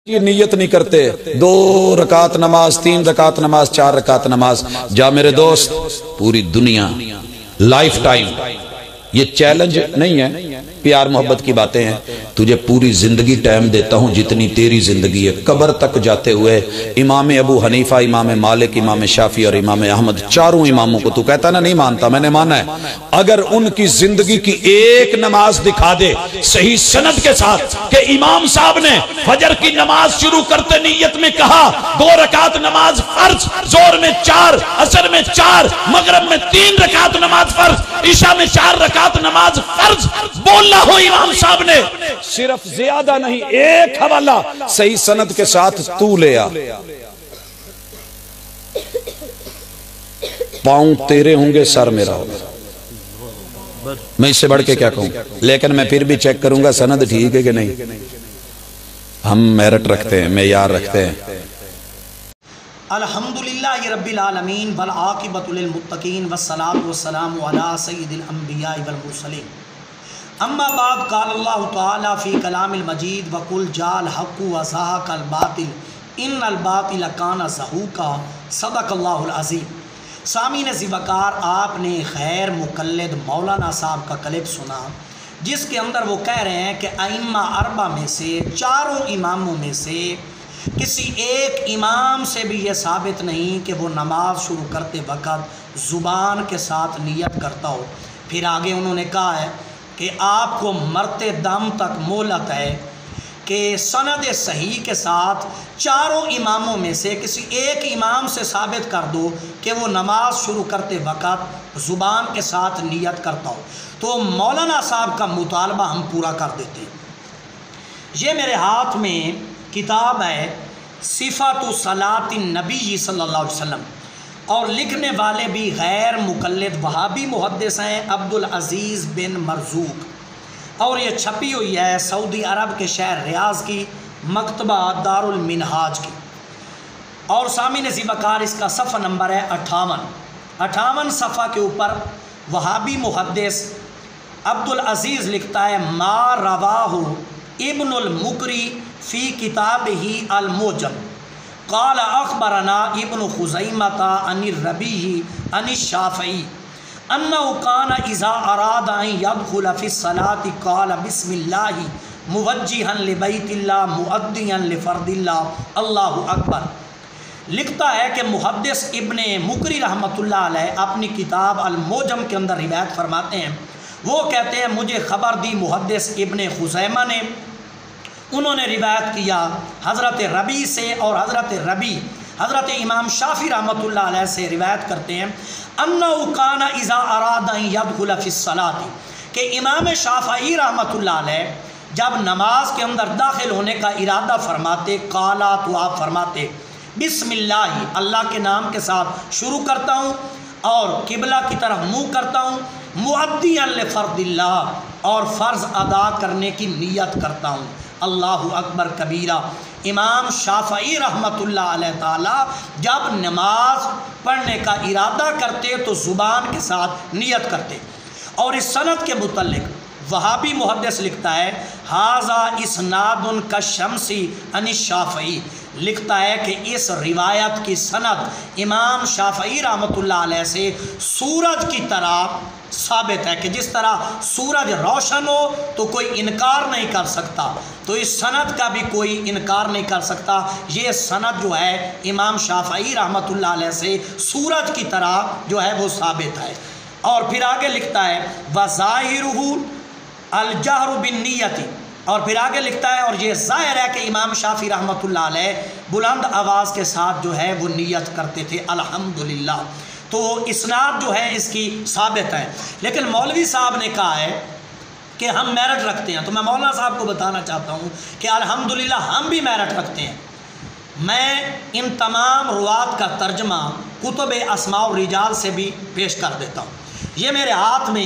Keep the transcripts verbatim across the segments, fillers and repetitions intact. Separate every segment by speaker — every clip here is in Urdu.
Speaker 1: یہ نیت نہیں کرتے دو رکعت نماز، تین رکعت نماز، چار رکعت نماز. جا میرے دوست، پوری دنیا لائف ٹائم یہ چیلنج نہیں ہے، پیار محبت کی باتیں ہیں. تجھے پوری زندگی ٹائم دیتا ہوں جتنی تیری زندگی ہے. قبر تک جاتے ہوئے امام ابو حنیفہ، امام مالک، امام شافعی اور امام احمد، چاروں اماموں کو تو کہتا نا نہیں مانتا، میں نے مانا ہے. اگر ان کی زندگی کی ایک نماز دکھا دے صحیح سند کے ساتھ کہ امام صاحب نے فجر کی نماز شروع کرتے نیت میں کہا دو رکعت نماز فرض، ظہر میں چار، عصر میں چار، مغرب میں تین رکعت نماز فرض، عشاء میں چار رکعت نماز فرض بولا ہو امام صاحب نے، صرف زیادہ نہیں ایک حوالہ صحیح سند کے ساتھ تو لے آ، پاؤں تیرے ہوں گے سر میرا ہوگا. میں اس سے بڑھ کے کیا کہوں، لیکن میں پھر بھی چیک کروں گا سند ٹھیک ہے کہ نہیں. ہم میرٹ رکھتے ہیں، معیار رکھتے ہیں.
Speaker 2: الحمدللہ رب العالمین والعاقبۃ للمتقین والصلاة والسلام علی سید الانبیاء والمرسلین. اما بعد قال اللہ تعالی فی کلام المجید وقل جاء الحق وزهق الباطل ان الباطل کان زہوقا صدق اللہ العظیم. سامعین ذی وقار، آپ نے خیر مقلد مولانا صاحب کا کلپ سنا جس کے اندر وہ کہہ رہے ہیں کہ ائمہ اربعہ میں سے، چاروں اماموں میں سے کسی ایک امام سے بھی یہ ثابت نہیں کہ وہ نماز شروع کرتے وقت زبان کے ساتھ نیت کرتا ہو. پھر آگے انہوں نے کہا ہے کہ آپ کو مرتے دم تک مہلت ہے کہ سند صحیح کے ساتھ چاروں اماموں میں سے کسی ایک امام سے ثابت کر دو کہ وہ نماز شروع کرتے وقت زبان کے ساتھ نیت کرتا ہو. تو مولانا صاحب کا مطالبہ ہم پورا کر دیتے ہیں. یہ میرے ہاتھ میں کتاب ہے صفات صلاۃ النبی صلی اللہ علیہ وسلم، اور لکھنے والے بھی غیر مقلد وہابی محدث ہیں، عبدالعزیز بن مرزوق، اور یہ چھپی ہوئی ہے سعودی عرب کے شہر ریاض کی مکتبہ دار المنہاج کی. اور سامعین ذی وقار، اس کا صفحہ نمبر ہے اٹھاون اٹھاون صفحہ کے اوپر وہابی محدث عبدالعزیز لکھتا ہے ما رواہ ابن المقری فی کتابہ الموجم قال اخبرنا ابن خزیمۃ عن الربیع عن الشافعی انه کان اذا اراد ان يدخل في الصلاة قال بسم اللہ موجہا لبیت اللہ مؤدیا لفرد اللہ اللہ اکبر. لکھتا ہے کہ محدث ابن مقری رحمۃ اللہ علیہ اپنی کتاب الموجم کے اندر روایت فرماتے ہیں، وہ کہتے ہیں مجھے خبر دی محدث ابن خزیمہ نے، انہوں نے روایت کیا حضرت ربیع سے، اور حضرت ربیع حضرت امام شافعی رحمۃ اللہ علیہ سے روایت کرتے ہیں انہ کان اذا اراد ان يدخل فی الصلاۃ، کہ امام شافعی رحمۃ اللہ علیہ جب نماز کے اندر داخل ہونے کا ارادہ فرماتے قالا، تو آپ فرماتے بسم اللہ، اللہ کے نام کے ساتھ شروع کرتا ہوں اور قبلہ کی طرف منہ کرتا ہوں، مؤدیا لفرد اللہ، اور فرض ادا کرنے کی نیت کرتا ہوں، اللہ اکبر کبیرہ. امام شافعی رحمۃ اللہ علیہ تعالی جب نماز پڑھنے کا ارادہ کرتے تو زبان کے ساتھ نیت کرتے. اور اس سند کے متعلق وہابی محدث لکھتا ہے ھذا اسناد کالشمس عن الشافعی، لکھتا ہے کہ اس روایت کی سند امام شافعی رحمۃ اللہ علیہ سے سورج کی طرح ثابت ہے کہ جس طرح سورج روشن ہو تو کوئی انکار نہیں کر سکتا، تو اس سند کا بھی کوئی انکار نہیں کر سکتا. یہ سند جو ہے امام شافعی رحمۃ اللہ علیہ سے سورج کی طرح جو ہے وہ ثابت ہے. اور پھر آگے لکھتا ہے وَظَاهِرُهُ الْجَهْرُ بِالنِّيَّةِ، اور پھر آگے لکھتا ہے اور یہ ظاہر ہے کہ امام شافعی رحمۃ اللہ علیہ بلند آواز کے ساتھ جو ہے وہ نیت کرتے تھے الحمدللہ. تو اسناد جو ہے اس کی ثابت ہے. لیکن مولوی صاحب نے کہا ہے کہ ہم میرٹ رکھتے ہیں، تو میں مولانا صاحب کو بتانا چاہتا ہوں کہ الحمدللہ ہم بھی میرٹ رکھتے ہیں. میں ان تمام روات کا ترجمہ کتب اسماء الرجال سے بھی پیش کر دیتا ہوں. یہ میرے ہاتھ میں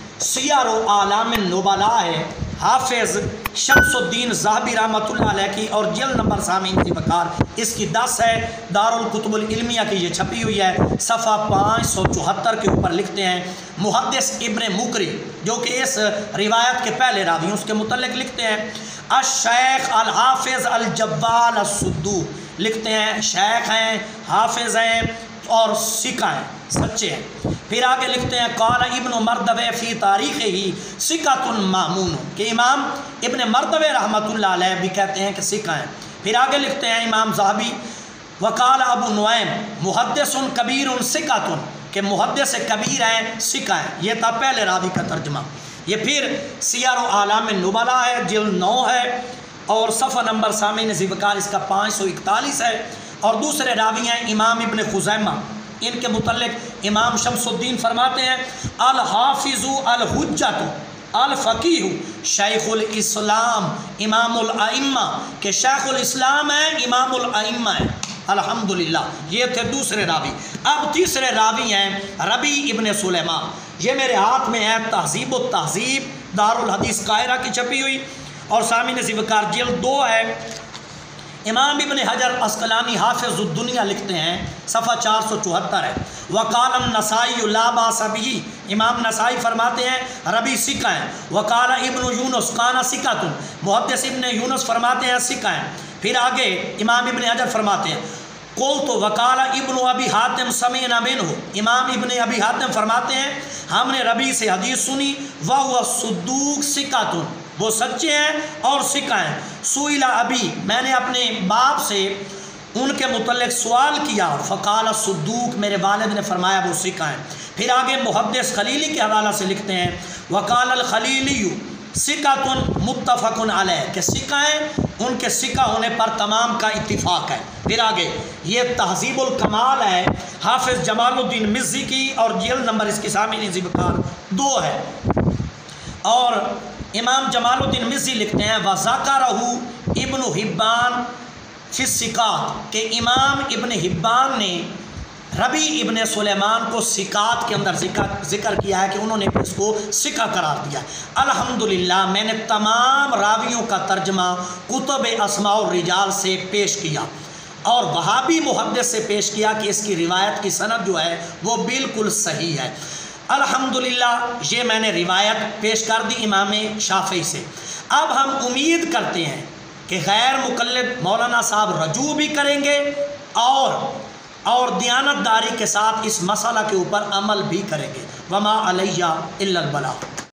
Speaker 2: سیر و اعلام النبلاء ہے، حافظ شمس الدین ذہبی رحمۃ اللہ علیہ کی، اور جلد نمبر سامعین ذی وقار اس کی دس ہے، دار الکتب العلمیہ کی یہ چھپی ہوئی ہے. صفحہ پانچ سو چوہتر کے اوپر لکھتے ہیں محدث ابن مقری جو کہ اس روایت کے پہلے راوی ہیں، اس کے متعلق لکھتے ہیں الشیخ الحافظ الجبال السدو، لکھتے ہیں شیخ ہیں، حافظ ہیں اور سکہ ہیں، سچے ہیں۔ پھر آگے لکھتے ہیں قال ابن مردوے فی تاریخ ہی سکۃ مامون، کہ امام ابن مردوے رحمۃ اللہ علیہ بھی کہتے ہیں کہ سکہ ہیں۔ پھر آگے لکھتے ہیں امام ذہبی وقال ابو نعیم محدث کبیر سکۃ، کہ محدث کبیر ہیں، سکہ ہیں۔ یہ تھا پہلے راوی کا ترجمہ۔ یہ پھر سیر و اعلام النبلاء ہے، جلد نو ہے اور صفحہ نمبر سامعین ذوالفقار اس کا پانچ سو اکتالیس ہے۔ اور دوسرے راوی ہیں امام ابن خزیمہ، ان کے متعلق امام شمس الدین فرماتے ہیں الحافظ الحجۃ الفقیہ شیخ الاسلام امام الائمہ، کہ شیخ الاسلام ہیں، امام الائمہ ہیں، الحمدللہ۔ یہ تھے دوسرے راوی۔ اب تیسرے راوی ہیں ربیع ابن سلیمان، یہ میرے ہاتھ میں ہے تہذیب و تہذیب دارالحدیث قاہرہ کی چھپی ہوئی، اور سامعین ذوالفقار جلد دو ہے۔ امام ابن حجر عسقلانی حافظ الدنیا لکھتے ہیں، صفحہ چار سو چوہتر ہے، وقال النسائی لا باس بہ، امام نسائی فرماتے ہیں ربی سکہ ہیں۔ وقال ابن یونس کان سکۃ، محدث ابن یونس فرماتے ہیں سکہ ہیں۔ پھر آگے امام ابن حجر فرماتے ہیں قلت وقال ابن ابی حاتم سمعنا منہ، امام ابن ابی حاتم فرماتے ہیں ہم نے ربی سے حدیث سنی، وہو صدوق سکۃ، وہ سچے ہیں اور سکہ ہیں۔ سئل ابی، میں نے اپنے باپ سے ان کے متعلق سوال کیا، فقال صدوق، میرے والد نے فرمایا وہ سکہ ہیں۔ پھر آگے محدث خلیلی کے حوالہ سے لکھتے ہیں وقال الخلیلی سکۃ متفق علیہ، کہ سکہ ہیں، ان کے سکہ ہونے پر تمام کا اتفاق ہے۔ پھر آگے یہ تہذیب الکمال ہے حافظ جمال الدین مزی کی، اور جلد نمبر اس کی سامعین ذوالفقار دو ہے۔ اور امام جمال الدین مزی لکھتے ہیں وَذَكَرَهُ ابن حبان فی الثقات، کہ امام ابن حبان نے ربیع ابن سلیمان کو سکات کے اندر ذکر ذکر کیا ہے کہ انہوں نے اس کو سکہ قرار دیا۔ الحمدللہ میں نے تمام راویوں کا ترجمہ کتب اسماء الرجال سے پیش کیا، اور وہابی محدث سے پیش کیا کہ اس کی روایت کی سند جو ہے وہ بالکل صحیح ہے۔ الحمدللہ یہ میں نے روایت پیش کر دی امام شافعی سے۔ اب ہم امید کرتے ہیں کہ غیر مقلد مولانا صاحب رجوع بھی کریں گے اور اور دیانت داری کے ساتھ اس مسئلہ کے اوپر عمل بھی کریں گے۔ وما علیہ الا البلاغ۔